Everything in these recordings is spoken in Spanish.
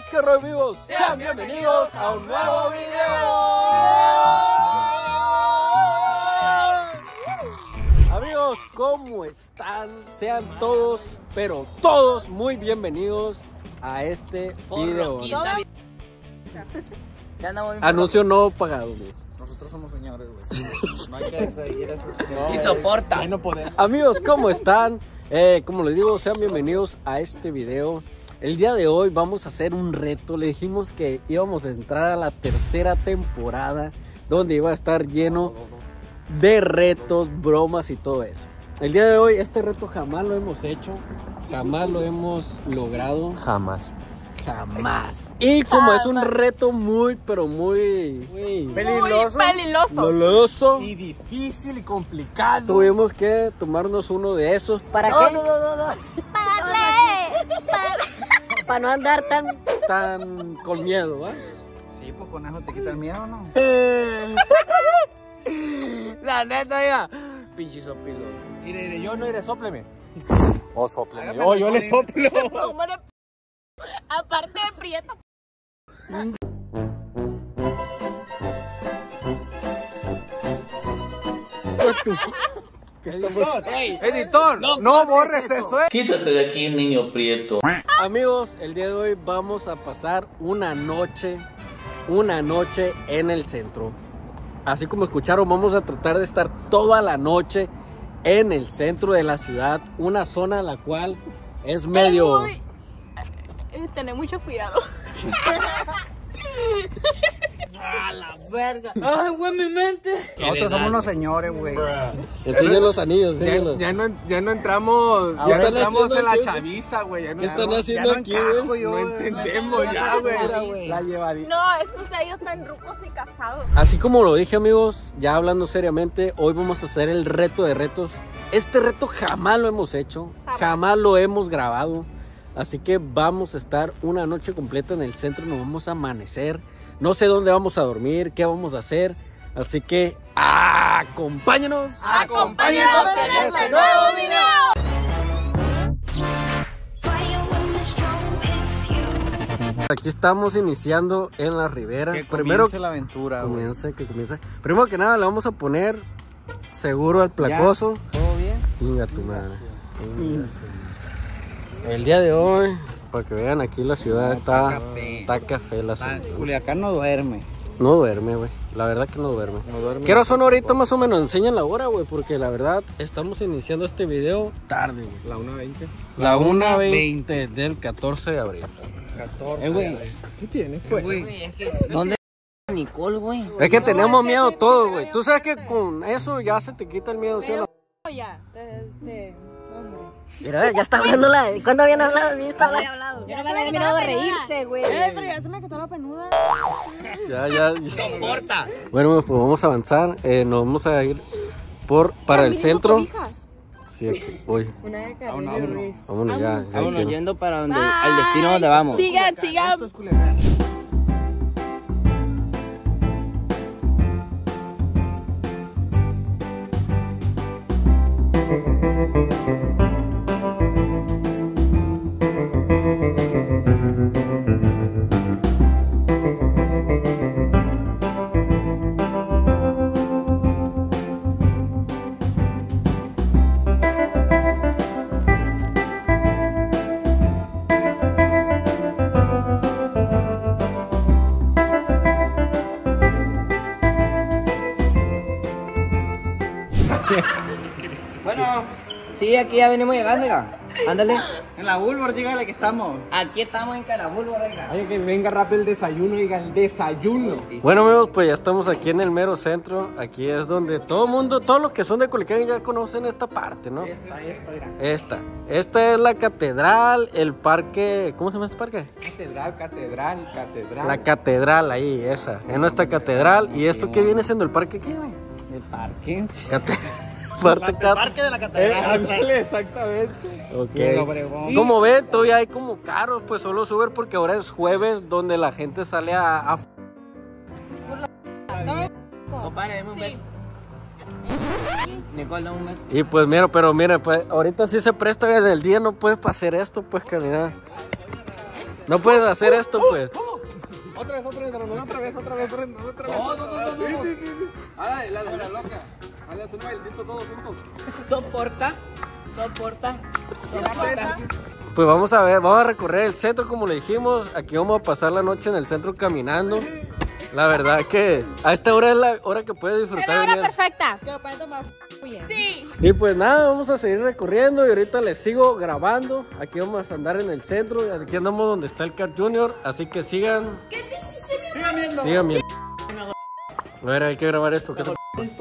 ¿Qué rollo, amigos? Sean bienvenidos a un nuevo video. Amigos, ¿cómo están? Sean todos, pero todos muy bienvenidos a este video. Anuncio no pagado, amigos. Nosotros somos señores, güey. No hay que seguir eso. No, y soporta. No poder. Amigos, ¿cómo están? Como les digo, sean bienvenidos a este video. El día de hoy vamos a hacer un reto. Le dijimos que íbamos a entrar a la tercera temporada, donde iba a estar lleno de retos, bromas y todo eso. El día de hoy este reto jamás lo hemos hecho, jamás lo hemos logrado. Jamás. Y como es un reto muy, pero muy peligroso Y difícil y complicado. tuvimos que tomarnos uno de esos. ¿Para qué? No. Para no andar tan con miedo, ¿va? Sí, pues con eso te quita el miedo, ¿no? La neta, ya. Pinche sopilo. Mire, yo no iré, sópleme. O sópleme. Yo le soplo. aparte de prieto. Editor, no borres eso, Quítate de aquí, niño prieto. Amigos, el día de hoy vamos a pasar una noche en el centro. Así como escucharon, vamos a tratar de estar toda la noche en el centro de la ciudad. Una zona la cual es medio... Tener mucho cuidado. ¡A la verga! ¡Ay, güey, mi mente! Nosotros somos unos señores, güey. Enseñen los anillos, enséñenlos. Ya no entramos, Ahora ya no están entramos haciendo en la aquí, chaviza, güey. ¿Qué están haciendo aquí, güey? No entendemos ya, güey. La llevadita. No, es que ustedes están rucos y casados. Así como lo dije, amigos, ya hablando seriamente, hoy vamos a hacer el reto de retos. Este reto jamás lo hemos hecho, jamás lo hemos grabado. Así que vamos a estar una noche completa en el centro, nos vamos a amanecer. No sé dónde vamos a dormir, qué vamos a hacer. Así que acompáñenos. ¡Acompáñenos en este nuevo video! Aquí estamos iniciando en la ribera. Que Primero comience la aventura, güey. que comience. Primero que nada le vamos a poner seguro al placoso. ¿Todo bien? Inga tu madre. El día de hoy, para que vean, aquí la ciudad está café la ciudad. Culiacán no duerme. No duerme, güey. La verdad que no duerme. ¿Qué hora son ahorita más o menos? Enseñan la hora, güey, porque la verdad estamos iniciando este video tarde, güey. La 1:20. La 1:20 del 14 de abril. 14. Güey, ¿qué tienes, pues? ¿Dónde Nicole, güey? Es que tenemos miedo todos, güey. Tú sabes que con eso ya se te quita el miedo, ¿sí o no? Ya, Mira, ya está hablando la... ¿Cuándo habían hablado? ¿Bien está hablando? Yo no me había mirado a reírse, güey. Pero ya se me quitó la penuda. Ya. Soporta. Bueno, pues vamos a avanzar. Nos vamos a ir para el centro. Sí, aquí. Uy, vámonos ya. Vámonos yendo para donde, al destino donde vamos. Sigan. Esto es Culiacán. Bueno, sí, aquí ya venimos llegando, oiga. Ándale. En la Bulbor, dígale que estamos. Aquí estamos en Calabulbo, oiga. Oye, que venga rápido el desayuno, diga, el desayuno. Bueno, amigos, pues ya estamos aquí en el mero centro. Aquí es donde todo el mundo, todos los que son de Culiacán ya conocen esta parte, ¿no? Esta, mira. Esta es la catedral, el parque. ¿Cómo se llama este parque? Catedral. La catedral ahí, esa. Es nuestra catedral. ¿Y esto qué viene siendo el parque aquí, güey? El parque. Parque de la catedral. Exactamente. Ok. Como ven, todavía hay como carros, pues solo Uber porque ahora es jueves donde la gente sale a... Compadre, deme un beso. Nicole, dame un beso. Y pues mira, pero mira, pues ahorita sí se presta desde el día, no puedes hacer esto, pues calidad. No puedes hacer esto, pues. Otra vez, otra vez. Ay, la loca. Hazle un bailecito todos juntos. Soporta. Pues vamos a ver, vamos a recorrer el centro como le dijimos. Aquí vamos a pasar la noche en el centro caminando. La verdad que a esta hora es la hora que puedes disfrutar. Es la hora venir. perfecta. Sí. Y pues nada, vamos a seguir recorriendo y ahorita les sigo grabando. Aquí vamos a andar en el centro. Aquí andamos donde está el Carl Jr. Así que sigan viendo. A ver, hay que grabar esto. ¿Qué te...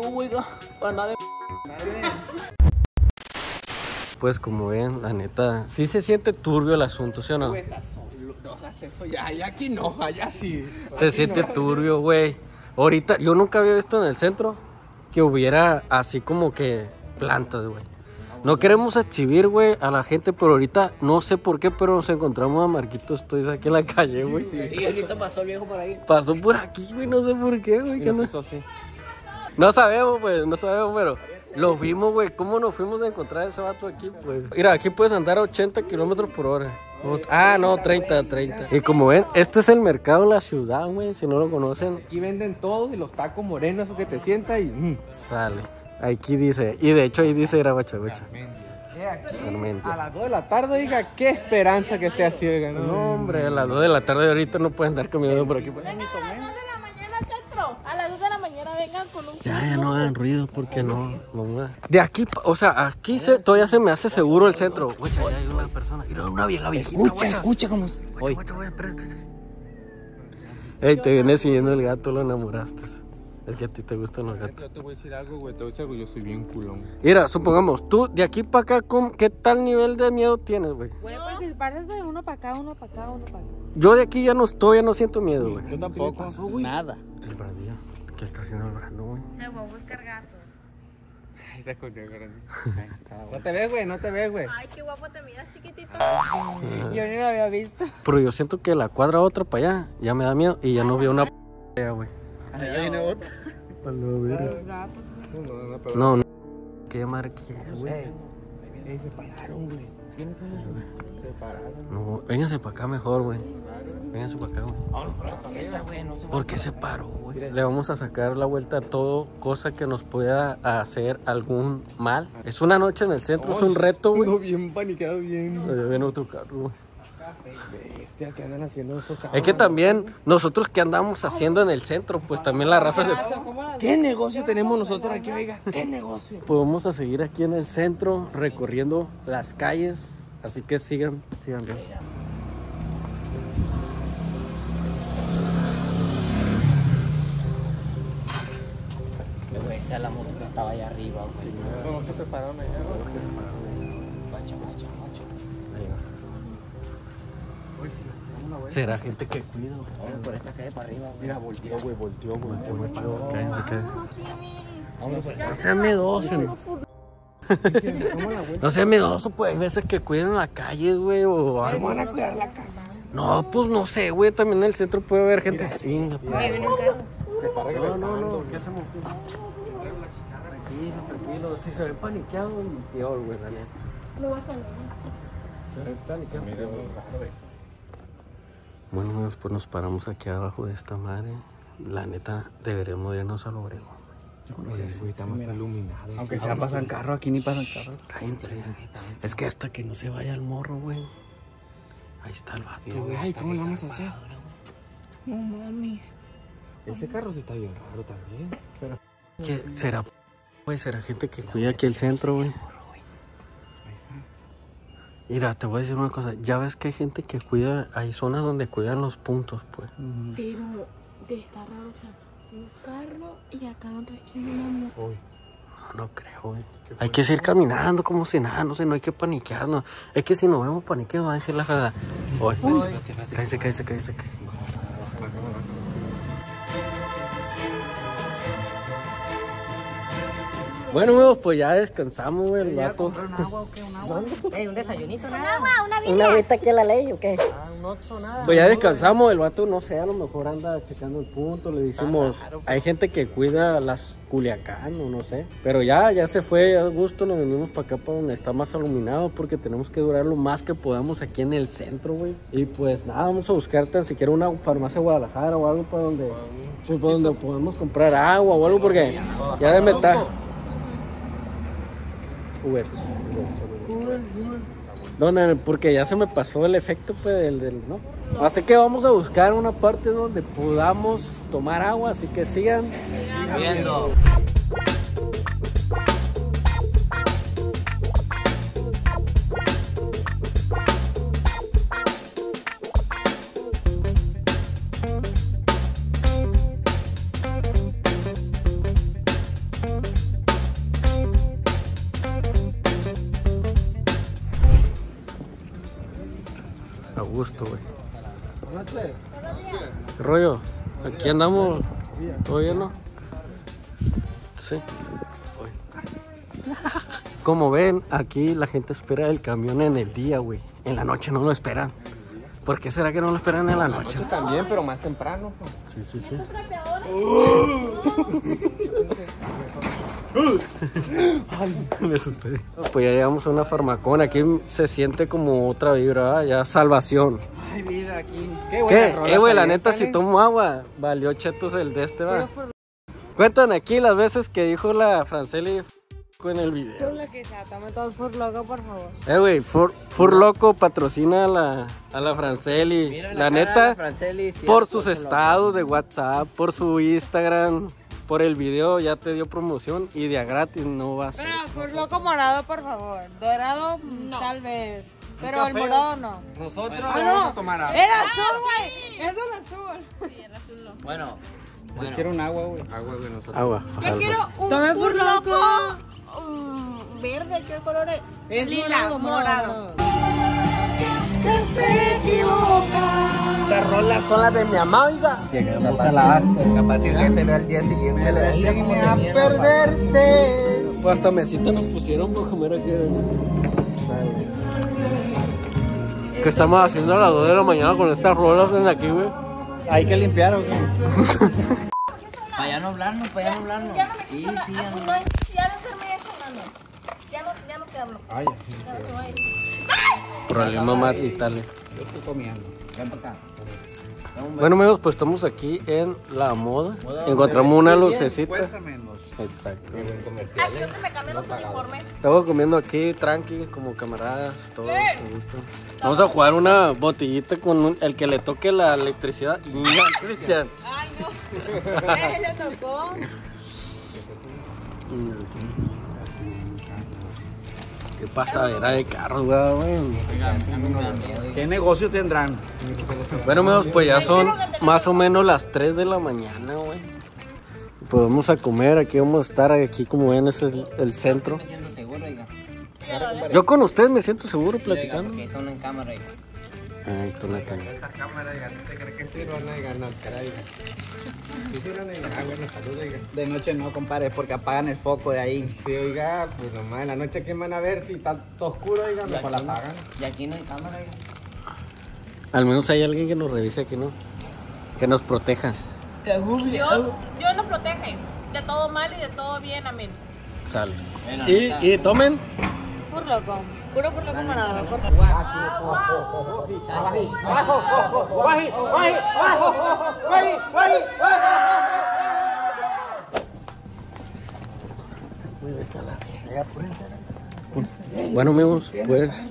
Pues como ven, la neta, sí se siente turbio el asunto, ¿sí o no? No hagas eso ya, aquí no, allá sí. Se siente turbio, güey. Ahorita, yo nunca había visto en el centro que hubiera así como que plantas, güey. No queremos exhibir, güey, a la gente, pero ahorita no sé por qué, pero nos encontramos a Marquitos Toys aquí en la calle, güey. Y ahorita pasó el viejo por ahí. Pasó por aquí, güey, no sé por qué, güey. que no... Eso sí. No sabemos, pues, no sabemos, pero lo vimos, güey. ¿Cómo nos fuimos a encontrar a ese vato aquí, pues? Mira, aquí puedes andar a 80 kilómetros por hora. Ah, no, 30. Y como ven, este es el mercado de la ciudad, güey. Si no lo conocen, Aquí venden todos y los tacos morenos, eso que te sienta y... sale. Aquí dice, y de hecho ahí dice era bacha. Aquí, Tormenta. a las 2 de la tarde, diga, qué esperanza que esté así, oiga, ¿no? No, hombre, a las 2 de la tarde de ahorita no pueden andar caminando por aquí. Pues. Vengan a las 2 de la mañana, centro. A las 2 de la mañana vengan con un... Ya no hagan ruido porque no. De aquí, o sea, aquí todavía se me hace seguro el centro. Güey, ya hay una persona. Mira, una vieja viejita. Escucha cómo. Oye, espérate. Ey, te viene siguiendo el gato, lo enamoraste. Es que a ti te gustan los gatos. Yo te voy a decir algo, güey, yo soy bien culón. Mira, supongamos, tú de aquí para acá, ¿qué tal nivel de miedo tienes, güey? Puede participar desde uno para acá, uno para acá, uno para acá. Yo de aquí ya no siento miedo, güey. Yo tampoco. Nada. El Brandillo. ¿Qué está haciendo el Brando, güey? Se va a buscar gatos. Ay, se escondió, No te ves, güey. Ay, qué guapo te miras, chiquitito. Yo ni lo había visto. Pero yo siento que la cuadra otra para allá ya me da miedo y ya no veo una güey. Allá viene otro. Los gatos. No. ¿Qué madre que es, güey? Se pararon, güey. Se pararon. No, vénganse para acá mejor, güey. Vénganse para acá, güey. ¿Por qué se paró, güey? Le vamos a sacar la vuelta a todo, cosa que nos pueda hacer algún mal. Es una noche en el centro, es un reto, güey. No, bien paniqueado, bien. Ven otro carro, güey. Bestia, ¿qué andan haciendo esos cabros? Es que también nosotros que andamos haciendo en el centro, pues también la raza se... ¿Qué negocio tenemos nosotros aquí, oiga? ¿Qué negocio? Pues vamos a seguir aquí en el centro, recorriendo las calles. Así que sigan bien. Esa es la moto que estaba allá arriba, güey. ¿Cómo que se pararon allá? Bacha. ¿Será gente que cuida? Vamos por esta calle para arriba, güey. Mira, volteó, güey. Cállense. No sean miedosos. No sean miedosos, pues hay veces que cuidan la calle, güey, o algo. ¿Cómo van a cuidar la casa? No, pues no sé, güey, también en el centro puede haber gente. Chinga, pues. Se está regresando. No, ¿qué hacemos? Tranquilo, si se ve paniqueado, peor, güey, la neta. No vas a ver. Se ve paniqueado. Bueno, después nos paramos aquí abajo de esta madre. La neta, deberemos irnos al Obregón. Está más iluminado. Aunque sea pasan carro, aquí ni pasan carro. Cállense. Es que hasta que no se vaya el morro, güey. Ahí está el vato, güey. Ay, ¿cómo lo vamos a hacer? No mames. Ese carro sí está bien raro también. Pero... ¿Qué será? Güey, será gente que cuida aquí el centro, güey. Mira, te voy a decir una cosa. Ya ves que hay gente que cuida, hay zonas donde cuidan los puntos, pues. Pero está raro, o sea, un carro y acá en otra esquina una moto. No creo, güey. Hay que seguir caminando como si nada, no sé, no hay que paniquearnos. Es que si nos vemos paniqueados va a decir la jagada. Oye, cállese. Bueno, amigos, pues ya descansamos, güey, el vato. ¿Un desayunito? Una agüita aquí a la ley, ¿o qué? no hizo nada. Pues ya descansamos, el vato, no sé, a lo mejor anda checando el punto, le decimos, hay gente que cuida las Culiacán o no sé, pero ya se fue, a gusto nos venimos para acá, para donde está más iluminado, porque tenemos que durar lo más que podamos aquí en el centro, güey. Y pues nada, vamos a buscar tan siquiera una farmacia Guadalajara o algo para donde, sí, para donde podamos comprar agua o algo, porque ya de metal. Uber. Donde, porque ya se me pasó el efecto pues del ¿no? Así que vamos a buscar una parte donde podamos tomar agua, así que sigan viendo. A gusto, güey. ¿Qué rollo? Aquí andamos. ¿Todo bien, no? Sí. Como ven, aquí la gente espera el camión en el día, güey. En la noche no lo esperan. ¿Por qué será que no lo esperan en la noche? También, pero más temprano. Sí, sí, sí. Me asusté. Pues ya llegamos a una farmacón. Aquí se siente como otra vibra, ¿eh? Ya salvación. Ay, vida, aquí. ¿Qué? Güey, la neta, si tomo agua, valió chetos el de este, va. Cuentan aquí las veces que dijo la Franceli en el video. Por lo que sea, tome todos por loco, por favor. Güey, Fur Loco patrocina a la Franceli. Mira La neta, Franceli, sí, por sus estados de WhatsApp, por su Instagram, por el video ya te dio promoción y de a gratis no va a ser. Pero por loco morado, por favor. Dorado, tal vez. Pero el morado no. Nosotros Ah, vamos no. a tomar agua. Era azul, güey. Es el azul. Bueno, Yo quiero un agua, güey. Agua, güey, nosotros. Agua. Yo quiero un Tome por loco. Verde, ¿qué color es? Es lila, morado. Estas rolas son las de mi mamá, oiga. llegamos a la Astor. Capaz si el jefe ve al día siguiente le decía como a perderte. Pues hasta mesita nos pusieron por comer aquí. ¿Qué estamos haciendo a las 2 de la mañana con estas rolas en aquí, güey? Hay que limpiar, ¿o qué? Para allá no hablarnos, para allá no hablarnos. Sí, ya no. Ya no terminé hablando. Ya no te hablo. Problema maritales. Yo estoy comiendo. Ven para acá. Bueno, amigos, pues estamos aquí en La Moda. Encontramos una lucecita. Cuéntamenos. Exacto. Aquí donde me cambian los uniformes. Estamos comiendo aquí tranqui, como camaradas, todos con gusto. Vamos a jugar una botellita con el que le toque la electricidad. ¡Ya, Cristian! Ay, no. Le tocó. ¿Qué pasadera de carros, güey? ¿Qué negocio tendrán? Bueno, amigos, pues ya son más o menos las 3 de la mañana, güey. Pues vamos a comer, aquí vamos a estar, aquí como ven, ese es el centro. Me siento seguro, oiga. Yo con ustedes me siento seguro platicando. Porque están en cámara, oiga. Ahí está la cámara. Esta cámara, oiga, ¿no te crees que sí van a ganar, caray? Sí, sí van a ganar. Bueno, salud, oiga. De noche no, compadre, porque apagan el foco de ahí. Sí, oiga, pues nomás en la noche, ¿quién van a ver? Si está todo oscuro, oiga, mejor la apagan. Y aquí no hay cámara, oiga. Al menos hay alguien que nos revise aquí, ¿no? Que nos proteja. Dios nos protege de todo mal y de todo bien, amén. Sale. Y tomen. Por loco. Puro por loco morado. Por Bueno, amigos, pues.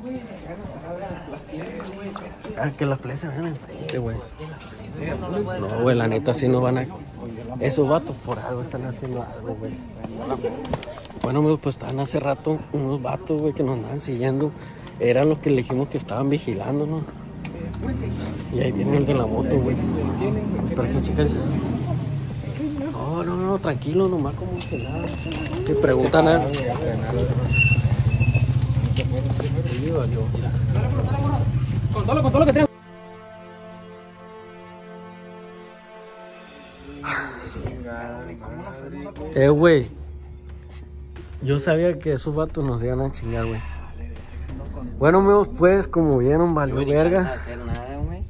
Que las plazas ven enfrente, güey. No, güey, la neta sí nos van a. Esos vatos por algo están haciendo algo, güey. Bueno, amigos, pues estaban hace rato unos vatos, güey, que nos andaban siguiendo. Eran los que le dijimos que estaban vigilando, ¿no? Y ahí viene el de la moto, güey. Pero que se cae. No, tranquilo, nomás como si nada. Si preguntan a. Con todo lo que tengo. Güey. Yo sabía que esos vatos nos iban a chingar, güey. Bueno, amigos, pues, como vieron, valió verga. No hacer nada, güey.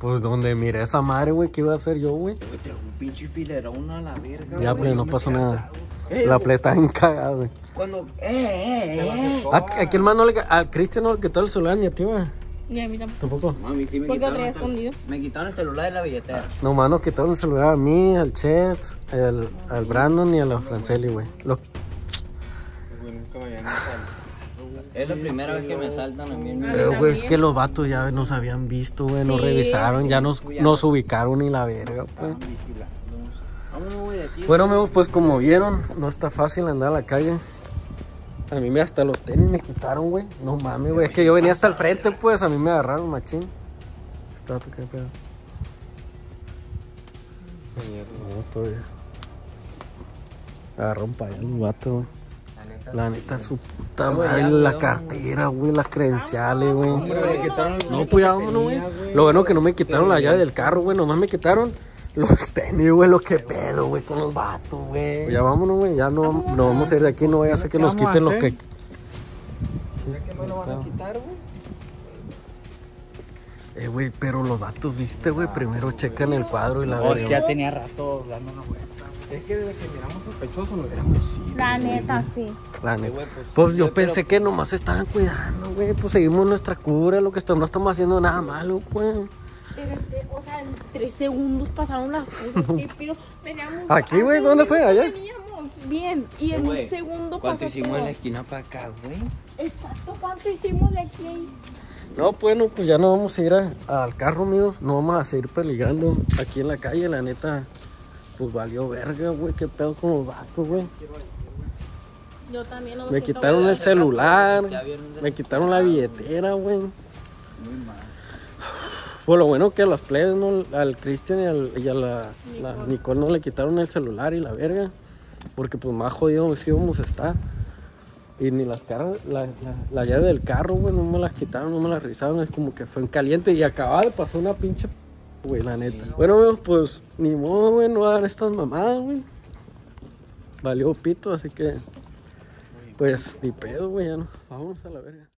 Pues donde miré esa madre, güey, ¿qué iba a hacer yo, güey? Güey, trajo un pinche filerón a la verga. Ya, güey, pues no me pasó quedé nada. atrás, güey. La pleta bien cagada, güey. Cuando. ¿A quién más no le... Al Cristian no le quitó el celular ni a ti, güey? Ni a mí tampoco. Tampoco. No, a mí sí me ¿Por qué lo quitaron. traía escondido? Me quitaron el celular y la billetera. Nomás nos quitaron el celular a mí, al Chet, al Brandon y a la Franceli, güey. Güey, nunca me habían asaltado. Es la primera vez que me asaltan a mí en mi Pero, güey, es que los vatos ya nos habían visto, güey, nos Sí. revisaron, ya nos ubicaron y la verga, pues. Vámonos, güey, de aquí. Bueno, amigos, pues como vieron, no está fácil andar a la calle. A mí hasta los tenis me quitaron, güey. No mames, güey. Es que yo venía hasta el frente, pues. A mí me agarraron, machín. Está, ¿qué pedo? No, todavía. Agarraron para allá los vatos, güey. La neta, su puta madre, la cartera, güey, las credenciales, güey. No, pues ya vámonos, güey. Lo bueno que no me quitaron la llave del carro, güey. Nomás me quitaron los tenis, güey, lo que pedo, güey, con los vatos, güey. Pues ya vámonos, güey, ya no vamos a ir de aquí, no vaya a ser que nos quiten los que... Sí, ¿Qué me lo van a quitar, güey? güey, pero los vatos, viste, güey, primero checan el cuadro y la No, es que ya verga. tenía rato dando una vuelta. Es que desde que miramos sospechosos nos hubiéramos ido. La neta, sí. La neta. Pues yo pensé que nomás se estaban cuidando, güey, pues seguimos nuestra cura, lo que estamos, no estamos haciendo nada malo, pues. Pero es que, o sea, en 3 segundos pasaron las cosas. ¿Qué pido? Veníamos. Aquí, güey, hace ¿dónde un fue? minuto Allá. Veníamos bien. Y en Güey, un segundo ¿cuánto pasó hicimos todo. en la esquina para acá, güey? Exacto, ¿cuánto hicimos de aquí a ahí? No, bueno, pues ya no vamos a ir al carro, amigos. No vamos a seguir peligrando aquí en la calle, la neta. Pues valió verga, güey. Qué pedo con los vatos, güey. Yo también no Me siento quitaron bien. el celular, Ya vieron de me ese quitaron la billetera, güey. Muy mal. Pues lo bueno que a los plebes, ¿no? Al Cristian y a la Nicole no le quitaron el celular y la verga. Porque pues más jodidos sí íbamos a estar. Y ni las caras, la llave del carro, güey, no me las quitaron, no me las revisaron. Es como que fue en caliente y acababa de pasar una pinche, güey, la neta. Bueno, pues ni modo, güey, no hagan estas mamadas, güey. Valió pito, así que, pues ni pedo, güey, ya no. Vamos a la verga.